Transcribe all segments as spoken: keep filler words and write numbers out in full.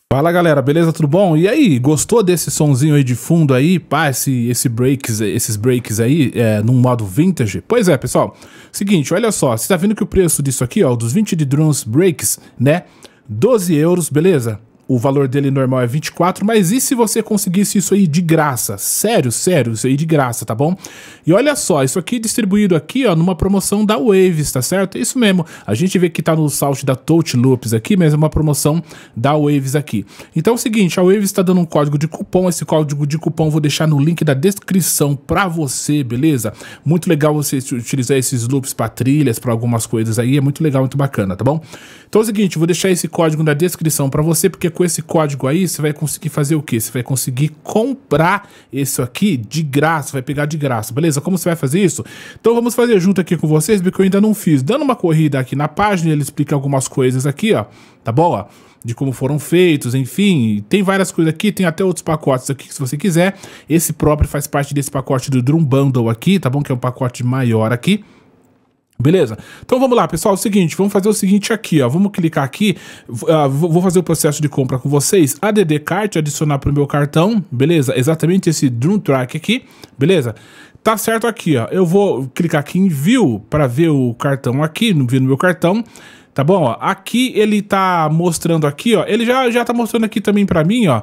Fala galera, beleza? Tudo bom? E aí, gostou desse sonzinho aí de fundo aí? Pá, esse, esse breaks, esses breaks aí, é, num modo vintage? Pois é, pessoal. Seguinte, olha só, você tá vendo que o preço disso aqui, ó, dos vinte de drums breaks, né? doze euros, beleza? O valor dele normal é vinte e quatro, mas e se você conseguisse isso aí de graça? Sério, sério, isso aí de graça, tá bom? E olha só, isso aqui distribuído aqui, ó, numa promoção da Waves, tá certo? É isso mesmo, a gente vê que tá no site da Touch Loops aqui, mas é uma promoção da Waves aqui. Então é o seguinte, a Waves tá dando um código de cupom, esse código de cupom eu vou deixar no link da descrição pra você, beleza? Muito legal você utilizar esses loops pra trilhas, pra algumas coisas aí, é muito legal, muito bacana, tá bom? Então é o seguinte, eu vou deixar esse código na descrição pra você, porque com esse código aí, você vai conseguir fazer o quê? Você vai conseguir comprar isso aqui de graça, vai pegar de graça, beleza? Como você vai fazer isso? Então vamos fazer junto aqui com vocês, porque eu ainda não fiz. Dando uma corrida aqui na página, ele explica algumas coisas aqui, ó, tá bom? Ó, de como foram feitos, enfim, tem várias coisas aqui, tem até outros pacotes aqui, se você quiser. Esse próprio faz parte desse pacote do Drum Bundle aqui, tá bom? Que é um pacote maior aqui. Beleza? Então vamos lá, pessoal, é o seguinte, vamos fazer o seguinte aqui, ó, vamos clicar aqui, uh, vou fazer o processo de compra com vocês, A D D Cart, adicionar para o meu cartão, beleza? Exatamente esse Drum Track aqui, beleza? Tá certo aqui, ó, eu vou clicar aqui em View para ver o cartão aqui, no meu cartão. Tá bom, ó, aqui ele tá mostrando aqui, ó, ele já, já tá mostrando aqui também pra mim, ó,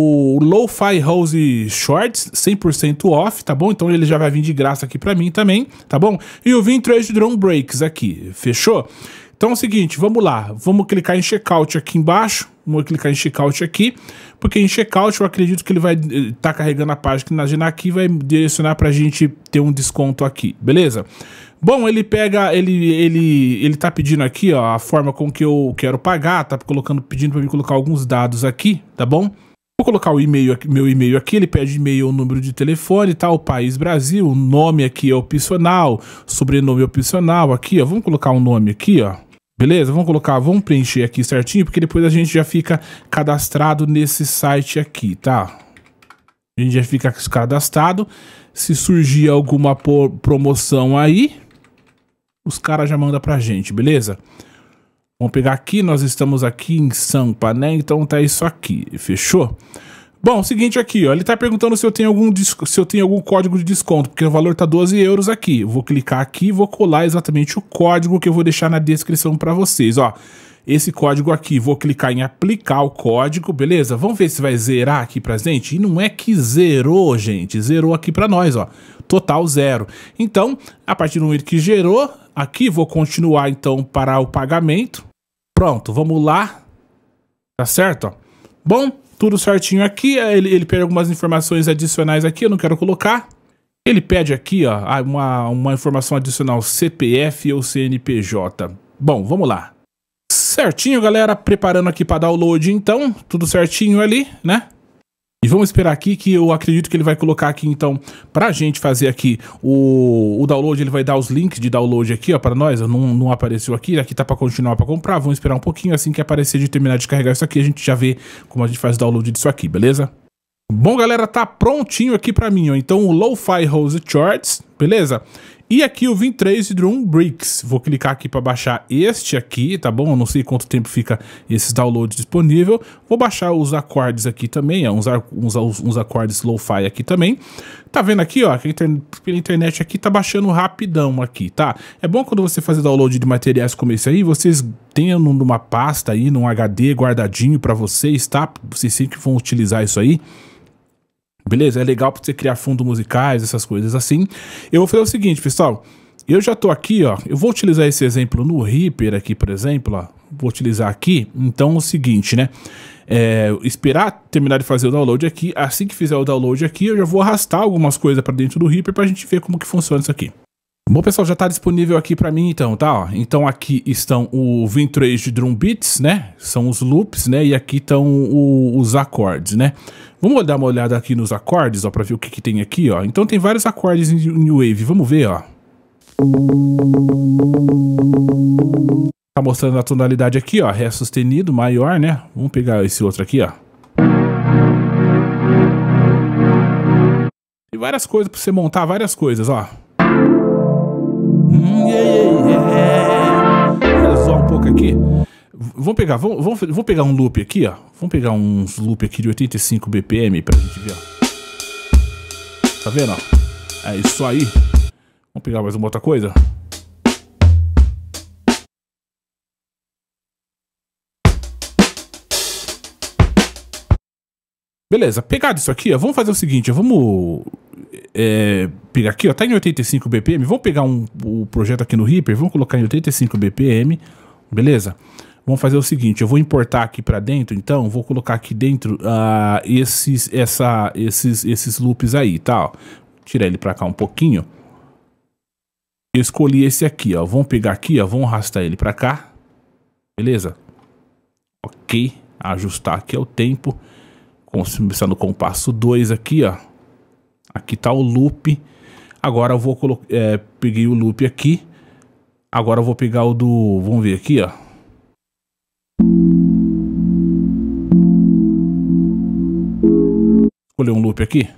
o Lo-Fi House Shorts cem por cento off, tá bom? Então ele já vai vir de graça aqui pra mim também, tá bom? E o Vintage Drum Breaks aqui, fechou? Então é o seguinte, vamos lá, vamos clicar em Checkout aqui embaixo, vamos clicar em Checkout aqui, porque em Checkout eu acredito que ele vai estar tá carregando a página aqui e vai direcionar pra gente ter um desconto aqui, beleza? Bom, ele pega, ele, ele, ele tá pedindo aqui, ó, a forma com que eu quero pagar, tá colocando, pedindo para mim colocar alguns dados aqui, tá bom? Vou colocar o e-mail, meu e-mail aqui, ele pede e-mail, o número de telefone, tá, o país Brasil, o nome aqui é opcional, sobrenome opcional aqui, ó, vamos colocar um nome aqui, ó, beleza? Vamos colocar, vamos preencher aqui certinho, porque depois a gente já fica cadastrado nesse site aqui, tá? A gente já fica cadastrado, se surgir alguma promoção aí, os caras já mandam pra gente, beleza? Vamos pegar aqui, nós estamos aqui em Sampa, né? Então tá isso aqui, fechou? Bom, seguinte aqui, ó, ele tá perguntando se eu tenho algum, se eu tenho algum código de desconto, porque o valor tá doze euros aqui. Eu vou clicar aqui e vou colar exatamente o código que eu vou deixar na descrição pra vocês, ó. Esse código aqui, vou clicar em aplicar o código, beleza? Vamos ver se vai zerar aqui pra gente. E não é que zerou, gente, zerou aqui pra nós, ó. Total zero. Então, a partir do momento que gerou, aqui vou continuar então para o pagamento. Pronto, vamos lá. Tá certo, ó. Bom, tudo certinho aqui. Ele, ele pede algumas informações adicionais aqui, eu não quero colocar. Ele pede aqui, ó, uma, uma informação adicional C P F ou C N P J. Bom, vamos lá. Certinho, galera, preparando aqui para download então, tudo certinho ali, né? E vamos esperar aqui que eu acredito que ele vai colocar aqui então, pra gente fazer aqui o, o download, ele vai dar os links de download aqui, ó, pra nós, não, não apareceu aqui, aqui tá pra continuar pra comprar, vamos esperar um pouquinho, assim que aparecer de terminar de carregar isso aqui, a gente já vê como a gente faz o download disso aqui, beleza? Bom, galera, tá prontinho aqui pra mim, ó, então o Lo-Fi House Shorts, beleza? E aqui o Vintage Drum Breaks, vou clicar aqui para baixar este aqui, tá bom? Eu não sei quanto tempo fica esses downloads disponível. Vou baixar os acordes aqui também, ó, uns, uns, uns acordes lo-fi aqui também. Tá vendo aqui, ó, que pela internet aqui tá baixando rapidão aqui, tá? É bom quando você fazer download de materiais como esse aí, vocês tenham numa pasta aí, num H D guardadinho para vocês, tá? Vocês sempre vão utilizar isso aí. Beleza? É legal para você criar fundos musicais, essas coisas assim. Eu vou fazer o seguinte, pessoal. Eu já tô aqui, ó. Eu vou utilizar esse exemplo no Reaper aqui, por exemplo, ó. Vou utilizar aqui. Então, é o seguinte, né? É, esperar terminar de fazer o download aqui. Assim que fizer o download aqui, eu já vou arrastar algumas coisas para dentro do Reaper pra gente ver como que funciona isso aqui. Bom, pessoal, já tá disponível aqui pra mim, então, tá? Ó, então aqui estão o Vintage Drum Beats, né? São os loops, né? E aqui estão os acordes, né? Vamos dar uma olhada aqui nos acordes, ó, pra ver o que que tem aqui, ó. Então tem vários acordes em New Wave, vamos ver, ó. Tá mostrando a tonalidade aqui, ó, Ré sustenido, maior, né? Vamos pegar esse outro aqui, ó. Tem várias coisas pra você montar, várias coisas, ó. Hum, yeah, yeah, yeah. Vou zoar um pouco aqui. Vamos pegar, vamos, vamos, vamos pegar um loop aqui, ó. Vamos pegar uns loop aqui de oitenta e cinco B P M pra gente ver, ó. Tá vendo, ó? É isso aí. Vamos pegar mais uma outra coisa. Beleza, pegado isso aqui, ó. Vamos fazer o seguinte, ó. Vamos é, pegar aqui, ó. Tá em oitenta e cinco B P M. Vamos pegar um, o projeto aqui no Reaper. Vamos colocar em oitenta e cinco B P M. Beleza? Vamos fazer o seguinte, eu vou importar aqui pra dentro, então, vou colocar aqui dentro uh, esses, essa, esses, esses loops aí, tá? Ó. Tirar ele pra cá um pouquinho. Eu escolhi esse aqui, ó. Vamos pegar aqui, ó. Vamos arrastar ele pra cá. Beleza? Ok. Ajustar aqui é o tempo. Começando com o passo dois aqui, ó. Aqui tá o loop. Agora eu vou colocar... É, peguei o loop aqui. Agora eu vou pegar o do... Vamos ver aqui, ó. Escolher um loop aqui.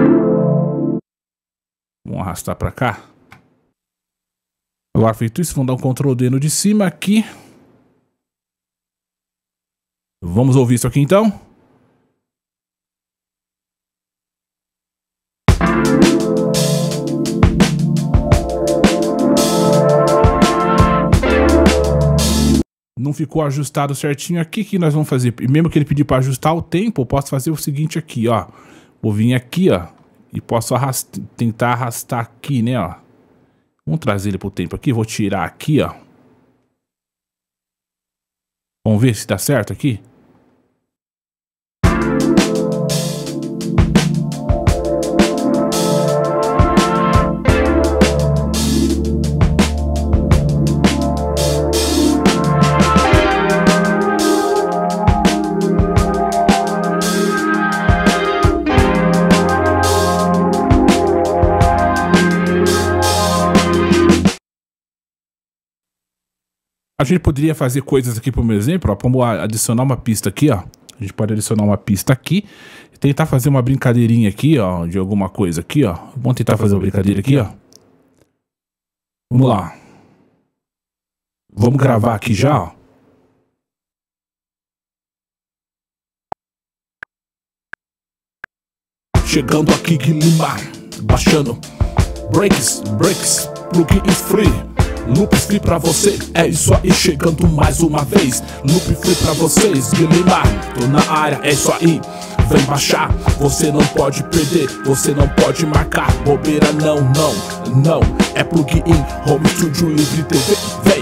Vamos arrastar pra cá. Agora feito isso, vamos dar um control D no de cima aqui. Vamos ouvir isso aqui então. Não ficou ajustado certinho aqui, que nós vamos fazer? E mesmo que ele pedir para ajustar o tempo, eu posso fazer o seguinte aqui, ó. Vou vir aqui, ó, e posso arrastar, tentar arrastar aqui, né, ó. Vamos trazer ele pro tempo aqui, vou tirar aqui, ó. Vamos ver se dá certo aqui. A gente poderia fazer coisas aqui, por exemplo, ó, vamos adicionar uma pista aqui, ó. A gente pode adicionar uma pista aqui, tentar fazer uma brincadeirinha aqui, ó, de alguma coisa aqui, ó. Vamos tentar fazer uma brincadeira aqui, ó. Vamos lá. Vamos gravar aqui já, ó. Chegando aqui, Guilherme, baixando. Breaks, breaks, plugin is free. Loop free pra você, é isso aí, chegando mais uma vez. Loop free pra vocês, Guilherme, tô na área, é isso aí. Vem baixar, você não pode perder, você não pode marcar. Bobeira não, não, não. É plugin, Home Studio Livre T V, vem.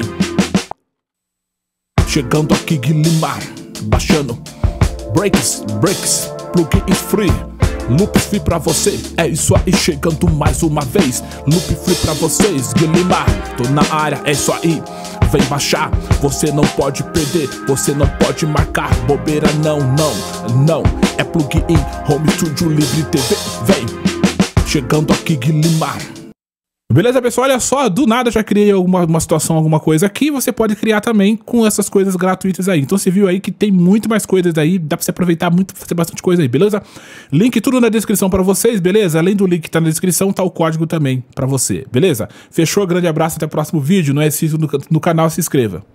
Chegando aqui, Guilherme, baixando. Breaks, breaks, plugin is free. Loop free pra você, é isso aí, chegando mais uma vez. Loop free pra vocês, Guilherme, tô na área, é isso aí. Vem baixar, você não pode perder, você não pode marcar. Bobeira não, não, não. É plugin, Home Studio Livre T V, vem. Chegando aqui, Guilherme. Beleza, pessoal? Olha só, do nada já criei alguma uma situação, alguma coisa aqui. Você pode criar também com essas coisas gratuitas aí. Então você viu aí que tem muito mais coisas aí. Dá pra você aproveitar muito, fazer bastante coisa aí, beleza? Link tudo na descrição pra vocês, beleza? Além do link que tá na descrição, tá o código também pra você, beleza? Fechou? Grande abraço, até o próximo vídeo. Não é inscrito no, no canal, se inscreva.